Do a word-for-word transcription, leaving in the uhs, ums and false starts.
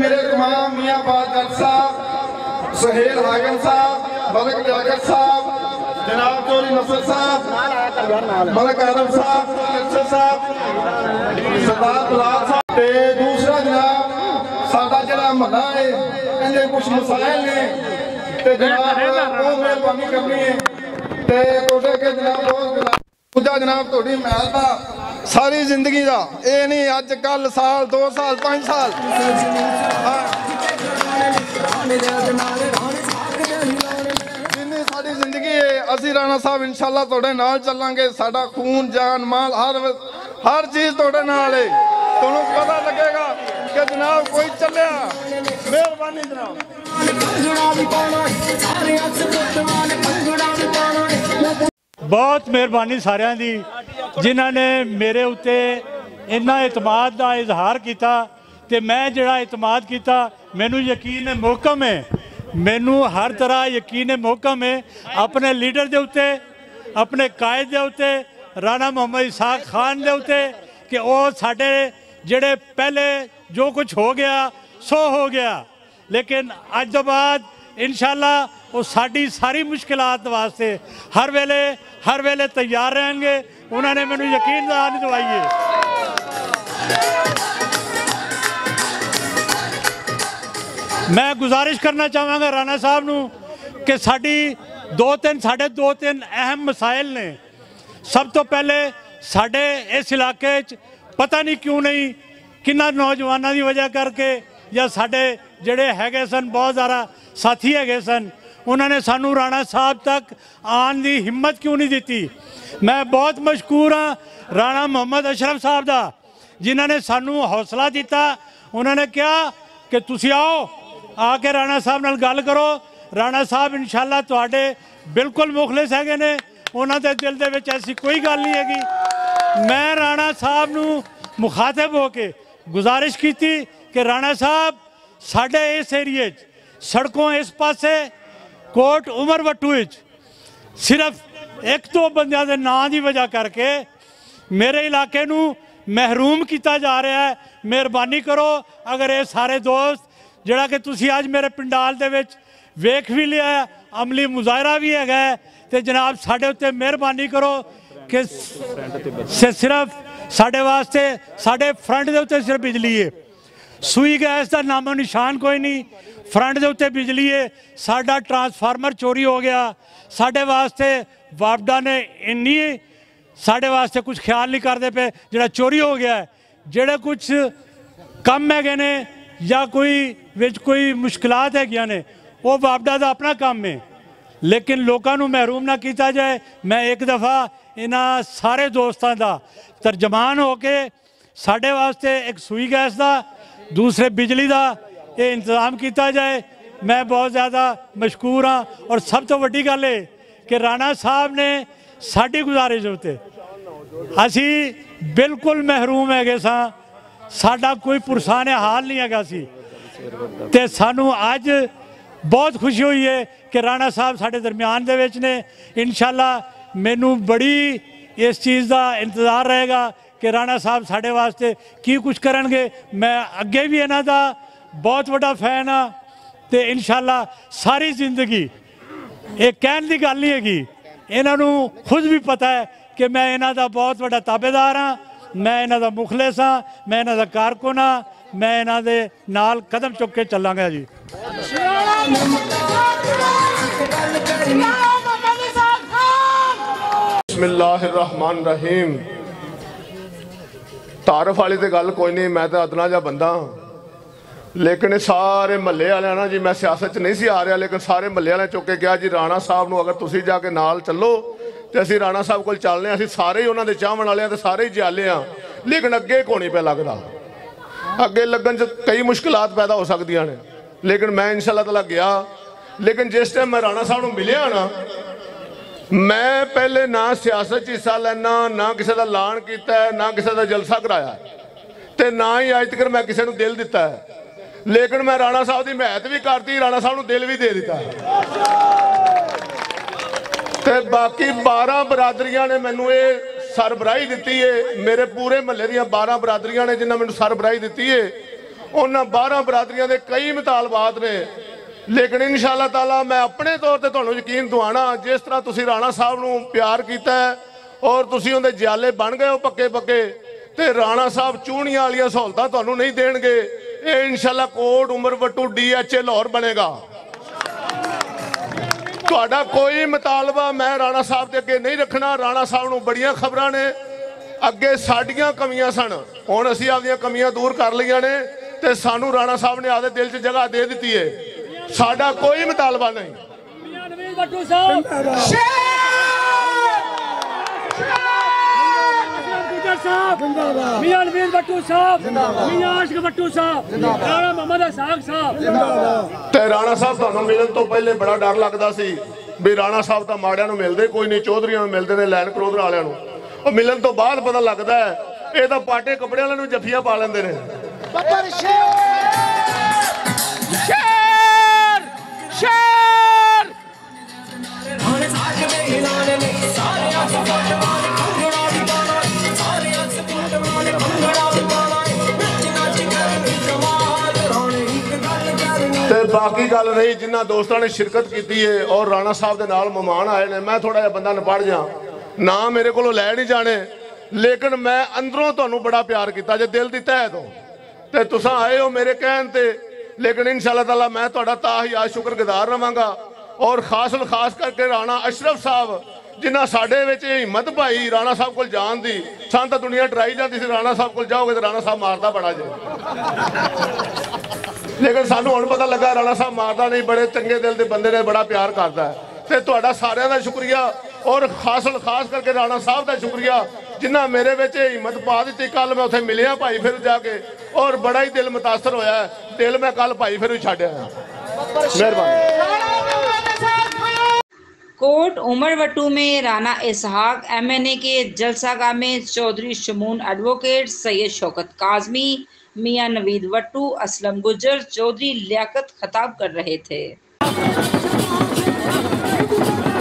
मेरे तमाम मियाँ बादल साहब, सुहेल हाकिम साहब, मलिक लियाकत साहब, जनाब चौधरी नसर साहब, मलिक आदम साहब, साहब, सरदार गुलाब साहब, ते दूसरा जनाब साडा जिहड़ा महला है इहदे कुछ मसाइल ने ते जनाब वो मेहरबानी करनी है ते तुहाडे अगे जनाब बहुत दूजा जनाब तुहाडी महल दा सारी जिंदगी का ये नहीं अज कल साल दो साल पाँच साल जिन्नी साड़ी जिंदगी है असी राणा साहब इंशाल्लाह तुहाडे नाल चलांगे। साडा खून जान माल हर हर चीज तुहाडे नाल है। तुहानू पता लगेगा कि जनाब कोई चलिया। मेहरबानी जनाब। बहुत मेहरबानी सारियां दी जिन्हां ने मेरे उत्ते इन्ना एतमाद का इजहार किया ते मैं जिहड़ा एतमाद किया मैनू यकीन है मोहकम है मैनू हर तरह यकीन है मोहकम है अपने लीडर के उत्ते अपने कायद के उत्ते राणा मोहम्मद इसहाक खान के उत्ते कि वो साडे जिहड़े पहले जो कुछ हो गया सो हो गया लेकिन अज तो बाद इंशाल्लाह वो साड़ी सारी मुश्किलात वास्ते हर वेले हर वेले तैयार रहेंगे। उन्होंने मैनू यकीन दिवाई है। मैं गुजारिश करना चाहांगा राणा साहब नू कि साड़ी दो तीन साढ़े दो तीन अहम मसाइल ने। सब तो पहले साढ़े इस इलाके च पता नहीं क्यों नहीं किन्ना नौजवानों की वजह करके या साढ़े जड़े हैगे सन बहुत ज़्यादा साथी हैगे सन उन्होंने सानू राणा साहब तक आने की हिम्मत क्यों नहीं दी। मैं बहुत मशकूर हाँ राणा मोहम्मद अशरफ साहब का जिन्होंने सानू हौसला दिता। उन्होंने कहा कि तुसी आओ आके राणा साहब नाल गल करो। राणा साहब इंशाल्लाह तुहाडे बिल्कुल मुखलिस हैगे ने। उन्होंने दिल दे विच ऐसी कोई गल नहीं हैगी। मैं राणा साहब नू मुखातिब होके गुजारिश की कि राणा साहब साढ़े इस एरिए सड़कों इस पासे कोट उमर वट्टू सिर्फ एक दो बंदियां दे नां दी वजह करके मेरे इलाके नू महरूम किया जा रहा है। मेहरबानी करो अगर ये सारे दोस्त जिहड़ा कि तुसी अज मेरे पिंडाल दे विच वेख भी लिया अमली मुजाहरा भी हैगा ते जनाब साडे उत्ते मेहरबानी करो कि सिर्फ साडे वास्ते साडे फ्रंट दे उत्ते सिर्फ बिजली है। सूई गैस का नामो निशान कोई नहीं। फ्रंट के उत्ते बिजली है। साडा ट्रांसफार्मर चोरी हो गया। साडे वास्ते वापडा ने इन्नी साडे वास्ते कुछ ख्याल नहीं करते पे जिहड़ा चोरी हो गया है। जिहड़े कुछ कम हैगे ने या कोई विच कोई मुश्किलात हैगियां ने वो वापडा का अपना काम है लेकिन लोगों को महरूम ना किया जाए। मैं एक दफ़ा इन्हां सारे दोस्तों का तर्जमान होके साडे वास्ते एक सूई गैस का दूसरे बिजली का ये इंतजाम किया जाए। मैं बहुत ज़्यादा मशकूर हाँ और सब तो वड्डी गल है कि राणा साहब ने साड़ी गुजारिश उत्ते असी बिल्कुल महरूम हैगे सां। साडा कोई पुरसाने हाल नहीं हैगा सी ते सानू अज बहुत खुशी हुई है कि राणा साहब साडे दरम्यान दे विच ने। इंशाल्लाह मैनू बड़ी इस चीज़ का इंतज़ार रहेगा कि राणा साहब साढ़े वास्ते की कुछ करनगे। मैं अगे भी इन्हां दा बहुत बड़ा फैन हाँ तो इंशाल्लाह सारी जिंदगी एक कहने की गल नहीं हैगी। इन्हां नूं खुद भी पता है कि मैं इन्हां दा बहुत बड़ा ताबेदार हाँ। मैं इन्हां दा मुखलिस हाँ। मैं इन्हां दा कारकुन हाँ। मैं इन्हां दे नाल कदम चुक के चलांगा जी। बिस्मिल्लाहिर्रहमानिर्रहीम। तारफ वाली तो गल कोई नहीं। मैं तो अदना जा बंदा लेकिन सारे महल्ले वाले ना जी मैं सियासत नहीं सी आ रहा लेकिन सारे महल्ले वाले चुक के कहा जी राणा साहब नूं अगर तुसी जाके नाल चलो तो असीं राणा साहब कोल चलने। असीं सारे ही उन्हां दे चाहण वाले तो सारे ही जाले हाँ लेकिन अगे को नहीं पे लगता। अगे लगन च कई मुश्किलात पैदा हो सकदियां ने लेकिन मैं इंशाअल्लाह ताला गया। लेकिन जिस टाइम मैं राणा साहब नूं मिलिया ना मैं पहले ना सियासत हिस्सा लेना ना किसी का ऐलान किया ना किसी का जलसा कराया तो ना ही अज तक मैं किसी को दिल दिता है। लेकिन मैं राणा साहब की महत भी करती राणा साहब को दिल भी दे दिता है। तो बाकी बारह बरादरियां ने मैनू ये सरबराही दी है। मेरे पूरे महल्ले दियां बारह बरादरियां ने जिन्हें मैनू सरबराही दी है उन्होंने बारह बरादरियों के कई मुतालबात ने, लेकिन इंशाअल्लाह ताला मैं अपने तौर पर तुहानू यकीन दवाना, जिस तरह तुसी राणा साहब नू प्यार किया और तुसी उहदे जाले बन गए हो पक्के पक्के, तो राणा साहब चूड़ियां वाली सहूलतां तुहानू नहीं देणगे। ये इंशाअल्लाह Kot Umarwattu D H A Lahore बनेगा। तुहाडा कोई मुतालबा मैं राणा साहब के अगे नहीं रखना। राणा साहब नू बड़ियां खबरां ने, अगे साडियां कमियां सन, हुण असीं आपदियां कमियां दूर कर लईआं ने ते सानू राणा साहब ने आपदे दिल च जगह दे दित्ती है। साडा कोई मुतालबा नहीं। राणा साहब तुहानू मिलन तो पहले बड़ा डर लगता सी भी राणा साहब तो माड़ियां नू मिलदे कोई नहीं, चौधरियां नू मिलदे ने, लैंड क्रूजर वालियां नू। और मिलन तो बाद पता लगता है ये तो पाटे कपड़े वाले नू जफियां पा लेंदे ने। बाकी गल रही जिन्होंने दोस्तों ने शिरकत की है और राणा साहब के नाल मेहमान आए ने, मैं थोड़ा जिहा बंदा नपड़ जा ना मेरे को लै नहीं जाने, लेकिन मैं अंदरों तुहानू बड़ा प्यार किया जे दिल दी तह तो ते तुसां आए हो मेरे कहन ते। लेकिन इंशाअल्लाह ताला मैं तुहाडा ताहिया शुक्रगुजार रहांगा। और खास खास करके राणा अशरफ साहब जिन्हें साडे विच हिम्मत पाई राणा साहब कोल जाण दी। सन तां दुनिया डराई जाती सी राणा साहब कोल जाओगे तो राणा साहब मारदा बड़ा जे, लेकिन सानू हुण पता लगा राणा साहब मारदा नहीं, बड़े चंगे दिल के बंदे ने, बड़ा प्यार करता है। तो तुहाडा सारिਆਂ ਦਾ शुक्रिया और खास खास करके राणा साहब का शुक्रिया जिन्हें मेरे विच हिम्मत पा दी। कल मैं उत्थे मिलिया भाई फिर जाके और बड़ा ही दिल मुतासर होया। दिल मैं कल भाई फिर छड्डिया। मेहरबानी। कोट उमरवटू में Rana Ishaq M N A के जलसागाह में चौधरी शमून एडवोकेट, सैयद शौकत काजमी, मियाँ नवीद वट्टू, असलम गुजर, चौधरी लियाकत खताब कर रहे थे।